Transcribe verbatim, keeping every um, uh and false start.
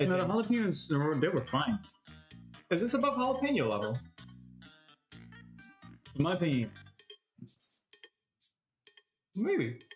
I No, the think. jalapenos, they were, they were fine. Is this above jalapeno level? In my opinion, Maybe.